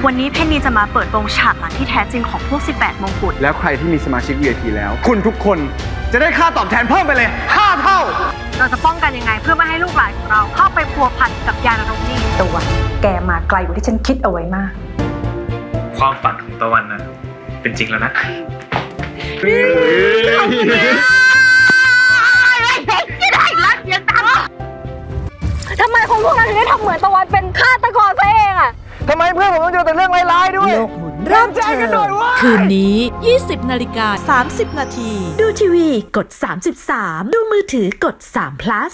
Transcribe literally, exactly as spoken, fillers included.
วันนี้เพนนีจะมาเปิดโปงฉากหลังที่แท้จริงของพวกสิบแปดมงกุฎแล้วใครที่มีสมาชิก วี ไอ พี แล้วคุณทุกคนจะได้ค่าตอบแทนเพิ่มไปเลยห้าเท่าเราจะป้องกันยังไงเพื่อไม่ให้ลูกหลานของเราเข้าไปพัวพันกับยานรกนี้ตัวแกมาไกลกว่าที่ฉันคิดเอาไว้มากความฝันของตะวันนะเป็นจริงแล้วนะทำไมคนพวกนั้นถึงได้ทำเหมือนตะวันเป็นฆาตกรซะเองอะทำไมเพื่อนผมต้องเจอแต่เรื่องร้ายๆด้วยโลกหมุนเริ่มเธอคืนนี้ ยี่สิบนาฬิกาสามสิบนาทีดูทีวีกดสามสิบสามดูมือถือกดสาม plus